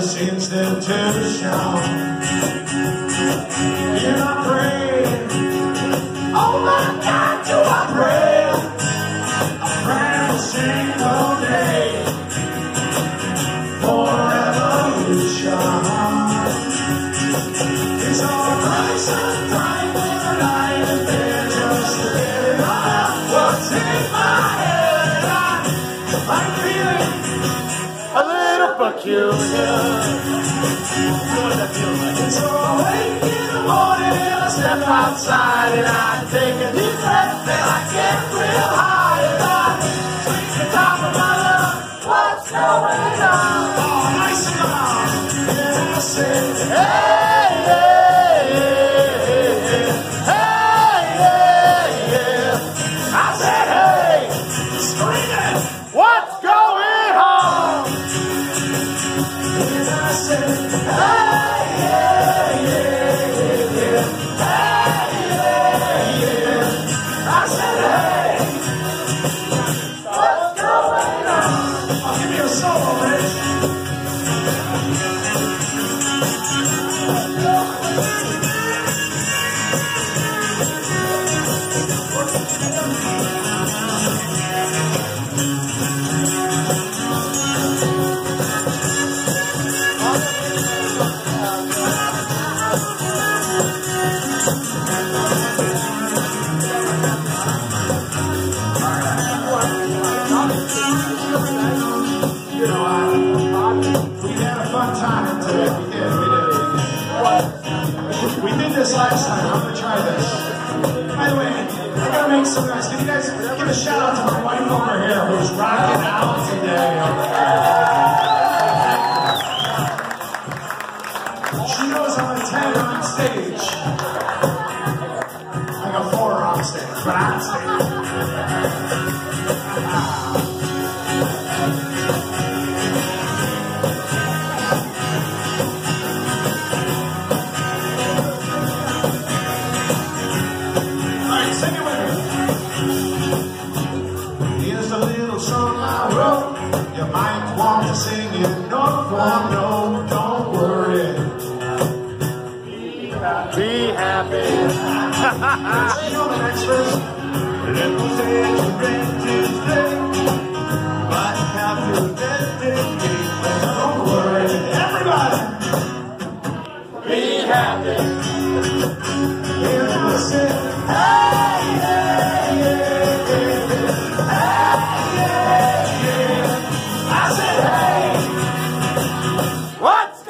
this institution. And I pray, oh my God, do I pray? I pray every single day for revolution. It's all nice and bright when the night and they're just living on what's in my head. I'm feeling a little peculiar. It's all late in the morning and I step outside and I take a deep breath and I get real high and I reach the top of my lungs. What's going on? Oh, nice and loud. And I say, hey, hey, hey, hey, hey, yeah. I said, hey, screaming, what's going on? And I said, hey, yeah, yeah, yeah, hey, yeah, yeah. I said, hey, what's going on? I'll give you a solo, bitch. You know, we had a fun time today. We did this last time. I'm gonna try this. By the way, I gotta make some guys. Can you guys give a shout out to my wife over here who's rocking out today? She knows I'm a 10 on stage. Like a 4 on stage, but on stage. Here's a little song I wrote. You might want to sing it note for note. Don't worry. Be happy. You know the next verse? It was Tuesday, but have you dedicate? Don't worry, everybody. Be happy. And I said, hey, hey, hey, hey, hey, hey, hey. I said, hey, what's